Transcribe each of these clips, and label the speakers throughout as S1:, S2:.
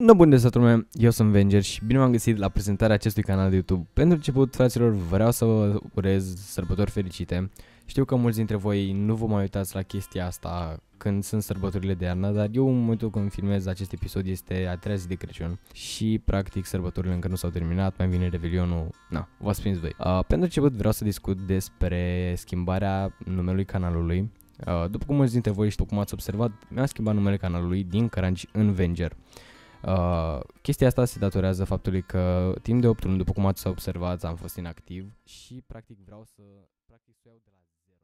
S1: Bun de satul meu, eu sunt Venger și bine m-am găsit la prezentarea acestui canal de YouTube. Pentru început, fraților, vreau să vă urez sărbători fericite. Știu că mulți dintre voi nu vă mai uitați la chestia asta când sunt sărbătorile de iarnă, dar eu în momentul când filmez acest episod este a treia zi de Crăciun și practic sărbătorile încă nu s-au terminat, mai vine Revelionul, v-ați prins voi. Pentru început vreau să discut despre schimbarea numelui canalului. După cum mulți dintre voi știu, cum ați observat, mi-am schimbat numele canalului din Cranci în Venger. Chestia asta se datorează faptului că timp de 8 luni, după cum ați observat, am fost inactiv și practic vreau să iau de la zero.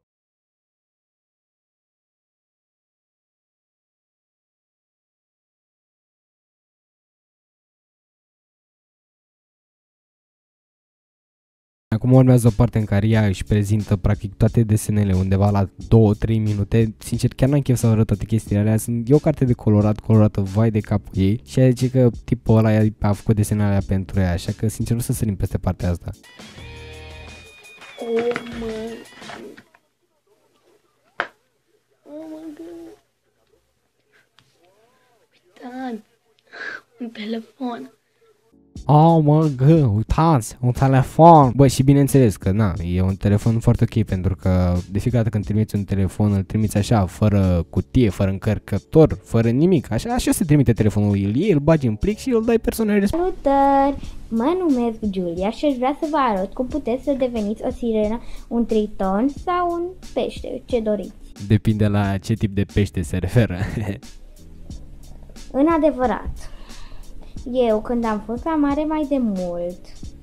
S1: Acum urmează o parte în care ea își prezintă practic toate desenele undeva la 2-3 minute. Sincer, chiar n-am chef să arăt toate chestiile alea. E o carte de colorată, vai de capul ei. Și ea zice că tipul ăla a făcut desenele alea pentru ea, așa că sincer nu să sărim peste partea asta.
S2: Oh my god. Uitați, un telefon.
S1: Oh mă, uitați, un telefon. Bă, și bineînțeles că e un telefon foarte ok, pentru că de fiecare dată când trimiți un telefon, îl trimiți așa, fără cutie, fără încărcător, fără nimic. Așa se trimite telefonul, îl bagi în plic și îl dai persoanei respective.
S2: Salutări! Mă numesc Julia și aș vrea să vă arăt cum puteți să deveniți o sirenă, un triton sau un pește, ce doriți.
S1: Depinde la ce tip de pește se referă.
S2: În adevărat, eu când am fost la mare mai de mult,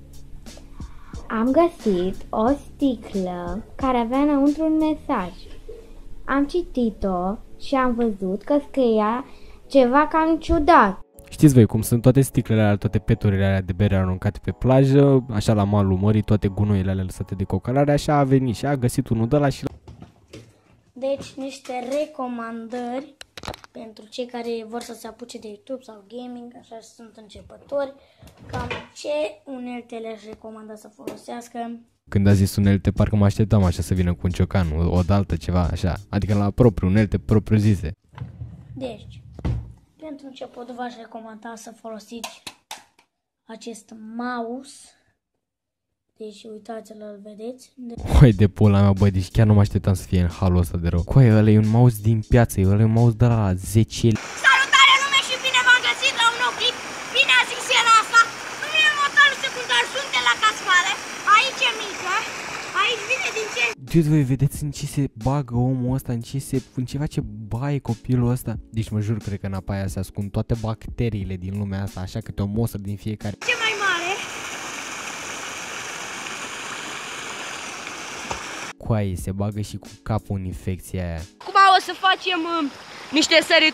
S2: am găsit o sticlă care avea înăuntru un mesaj. Am citit-o și am văzut că scria ceva cam ciudat.
S1: Știți voi cum sunt toate sticlele alea, toate peturile alea de bere aruncate pe plajă, așa la malul mării, toate gunoile alea lăsate de cocalare, așa a venit și a găsit unul de ăla și...
S2: Deci niște recomandări pentru cei care vor să se apuce de YouTube sau gaming, așa sunt începători, cam ce unelte le-aș recomanda să folosească.
S1: Când a zis unelte, parcă mă așteptam așa să vină cu un ciocan, o daltă, ceva așa, adică la propriu, unelte propriu zise.
S2: Deci, pentru început v-aș recomanda să folosiți acest mouse. Deci uitați-l, îl vedeți?
S1: Coi de pula mea, băi, deci chiar nu mă așteptam să fie în halul ăsta de rău. Coi, ăla e un mouse din piață, ăla e un mouse de la 10 lei.
S2: Salutare lume și bine v-am găsit la un nou clip. Bine a zis el asta. Numele motorul secundar, suntem la Cascale. Aici e mică. Aici vine din ce...
S1: Dude, voi vedeți în ce se bagă omul ăsta, în ce face baie copilul ăsta? Deci mă jur, cred că în apa aia se ascund toate bacteriile din lumea asta, așa că te o mostră din fiecare.
S2: Ce mai mare?
S1: Coaie, se bagă și cu capul în infecția aia.
S3: Acum o să facem niște sărituri.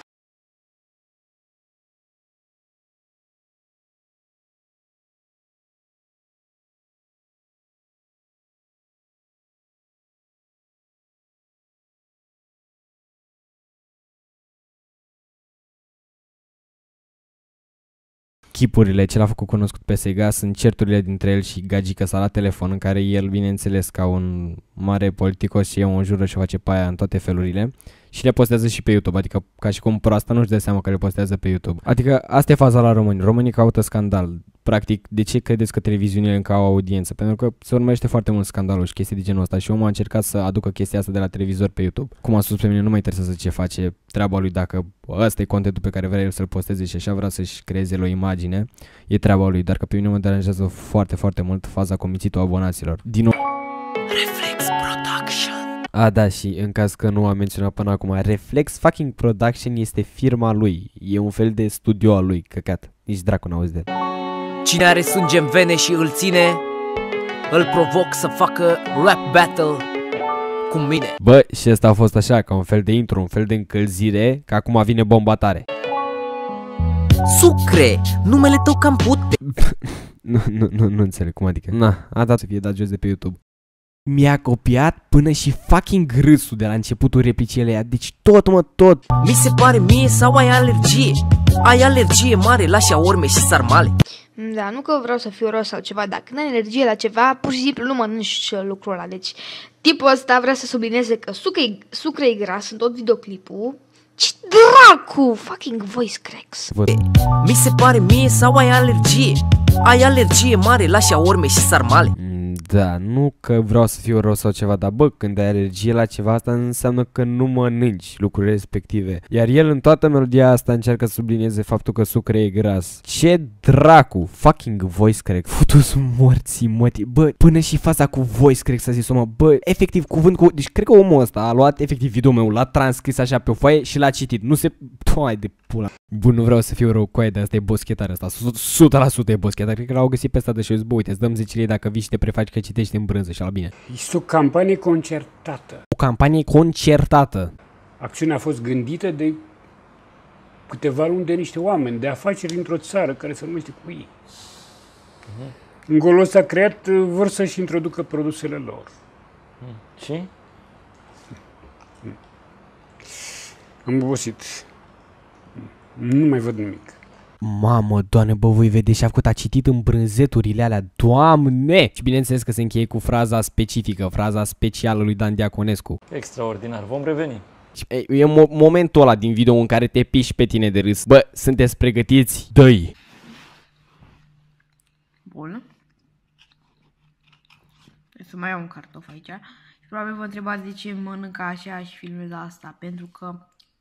S1: Chipurile ce l-a făcut cunoscut pe Sega sunt certurile dintre el și Gagica sa la telefon, în care el, bineînțeles, ca un mare politicos și o înjură și o face pe aia în toate felurile și le postează și pe YouTube, adică ca și cum proasta nu-și dă seama că le postează pe YouTube. Adică asta e faza la români. Românii caută scandal. Practic, de ce credeți că televiziunile încă au audiență? Pentru că se urmărește foarte mult scandalul și chestii de genul ăsta și omul a încercat să aducă chestia asta de la televizor pe YouTube. Cum a spus pe mine, nu mă interesează ce face, treaba lui, dacă ăsta e contentul pe care vrea el să-l posteze și așa vrea să-și creeze o imagine, e treaba lui, dar că pe mine mă deranjează foarte, foarte mult faza cu mințitul abonaților. Din nou... Reflex Production. Da, și în caz că nu am menționat până acum, Reflex fucking Production este firma lui, e un fel de studio al lui, căcat, nici dracu n-auzi de el.
S4: Cine are sânge în vene și îl ține, îl provoc să facă rap battle cu mine.
S1: Bă, și ăsta a fost așa, ca un fel de intro, un fel de încălzire, că acum vine bomba tare.
S4: Sucre, numele tău cam pute.
S1: Nu înțeleg, cum adică? A dat să fie dat jos de pe YouTube. Mi-a copiat până și fucking râsul de la începutul replicii alea, deci tot.
S4: Mi se pare mie sau ai alergie? Ai alergie mare la șaorme și sarmale.
S5: Da, nu că vreau să fiu ros sau ceva, dar când ai alergie la ceva, pur și simplu nu mănânci lucrul ăla. Deci, tipul ăsta vrea să sublinieze că sucre e gras în tot videoclipul, Ce dracu! Fucking voice cracks.
S4: Mi se pare mie sau ai alergie? Ai alergie mare la șaorme și sarmale?
S1: Da, nu că vreau să fiu rău sau ceva, dar bă, când ai alergie la ceva, asta înseamnă că nu mănânci lucrurile respective. Iar el în toată melodia asta încearcă să sublinieze faptul că sucre e gras. Ce dracu, fucking voice crack, futu-s morții mătii. Bă, până și fața cu voice crack s-a zis omă, bă, efectiv cuvânt cu... Deci cred că omul ăsta a luat efectiv videoul meu, l-a transcris așa pe o foaie și l-a citit. Nu se... Doai de pula. Bun, nu vreau să fiu rău cu aia, dar asta e boschetar ăsta, 100% e boschetar. Cred că l-au găsit pe ăsta de și eu zic, bă, uite, îți dăm 10 lei dacă vii și te prefaci că citești în brânză și la bine.
S6: Este o campanie concertată.
S1: O campanie concertată.
S6: Acțiunea a fost gândită de câteva luni de niște oameni de afaceri dintr-o țară care se numește Cui. În golul ăsta creat vor să-și introducă produsele lor.
S7: Ce?
S6: Am obosit. Nu mai văd nimic.
S1: Mamă, Doamne, bă, voi vedeți, și-a făcut, a citit în brânzeturile alea, Doamne! Și bineînțeles că se încheie cu fraza specifică, fraza specială lui Dan Diaconescu.
S7: Extraordinar, vom reveni.
S1: E momentul ăla din video în care te piși pe tine de râs. Bă, sunteți pregătiți? Dă-i!
S8: Bun. Trebuie să mai iau un cartof aici. Și probabil vă întrebați de ce mănâncă așa și filmez asta. Pentru că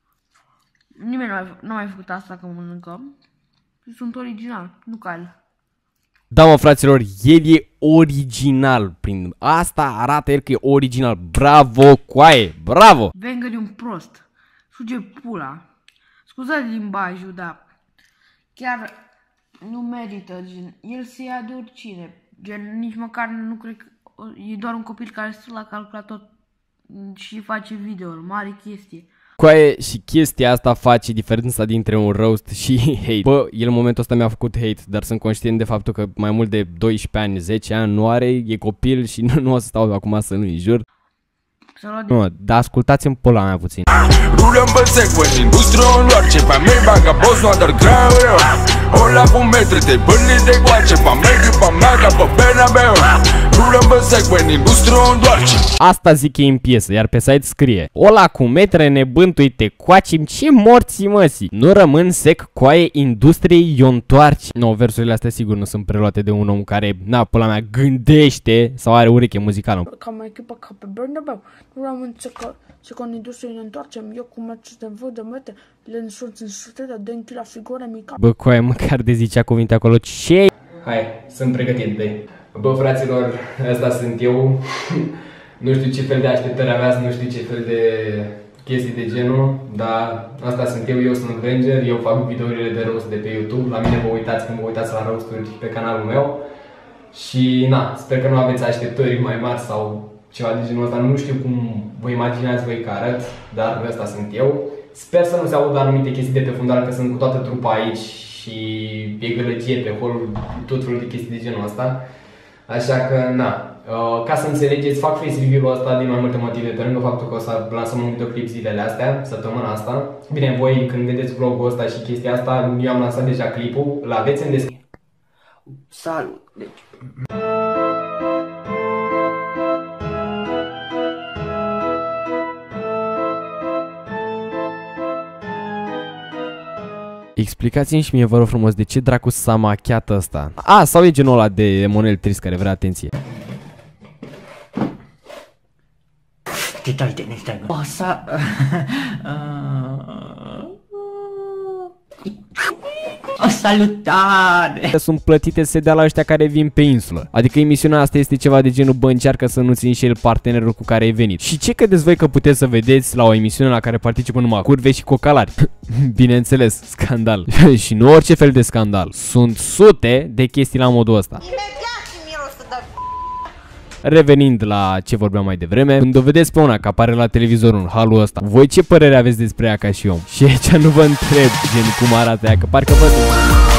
S8: nimeni nu a mai făcut asta că mănâncă. Sunt original, nu ca el.
S1: Da, mă, fraților, el e original. Prin asta arată el că e original. Bravo, coaie, bravo!
S8: Wenger e un prost. Suge pula. Scuzați limbajul, dar chiar nu merită. Gen, el se ia de oricine. Gen, nici măcar nu cred că... E doar un copil care stă la calculator și face video-uri. Mare chestie.
S1: Coaie, și chestia asta face diferența dintre un roast și hate. Bă, el în momentul ăsta mi-a făcut hate, dar sunt conștient de faptul că mai mult de 12 ani, 10 ani nu are, e copil și nu o să stau acum să nu-i jur. Nu, dar ascultați-mi pula mea puțin.
S9: Rulăm pe secveni, industrie în orice, pe mei baga boss, nu adăr greu. Ola cu metri, te bârni de goace, pe mei, pe mea, ca pe bena meu. Rulăm pe secveni, industrie în orice.
S1: Asta zic ei în piesă, iar pe site scrie: Ola cu metre nebântuite coacim, ce morții măsii. Nu rămân sec, coaie, industriei i-o întoarce. No, versurile astea sigur nu sunt preluate de un om care, na, pula mea, gândește sau are ureche muzicală.
S8: Cam echipă ca pe Bernabeu. Nu rămân sec, în industrie ne întoarcem. Eu cu mergi de văd de mete, le însurți în sutele, de închi la figură mică.
S1: Bă, coaie, măcar de zicea cuvinte acolo. Ce? Hai, sunt pregătit de. Bă, fraților, ăsta sunt eu. Nu știu ce fel de așteptări aveați, nu știu ce fel de chestii de genul, dar asta sunt eu sunt Wenger, eu fac videourile de roast de pe YouTube. La mine vă uitați când vă uitați la roast-uri pe canalul meu. Și na, sper că nu aveți așteptări mai mari sau ceva de genul ăsta. Nu știu cum vă imaginați voi că arăt, dar ăsta sunt eu. Sper să nu se audă anumite chestii de pe fundal, că sunt cu toată trupa aici și e gălăgie pe holul, tot felul de chestii de genul ăsta. Așa că, na, ca să înțelegeți, fac face review-ul ăsta din mai multe motive, pe lângă faptul că o să lansăm un videoclip zilele astea, săptămâna asta. Bine, voi când vedeți vlogul ăsta și chestia asta, eu am lansat deja clipul, îl aveți în descriere.
S8: Salut! Deci...
S1: Explicați-mi și mie, vă rog frumos, de ce dracu s-a machiat ăsta? A, sau e genul ăla de Emonel trist care vrea atenție?
S10: O să... O salutare!
S1: Sunt plătite să se dea la ăștia care vin pe insulă. Adică emisiunea asta este ceva de genul, bă, încearcă să nu-ți înșeli partenerul cu care ai venit. Și ce credeți voi că puteți să vedeți la o emisiune la care participă numai curve și cocalari? Bineînțeles, scandal. Și nu orice fel de scandal. Sunt sute de chestii la modul ăsta. Revenind la ce vorbeam mai devreme, când o vedeți pe una că apare la televizor în halul ăsta, voi ce părere aveți despre ea ca și om? Și aici nu vă întreb gen cum arată ea, că parcă văd...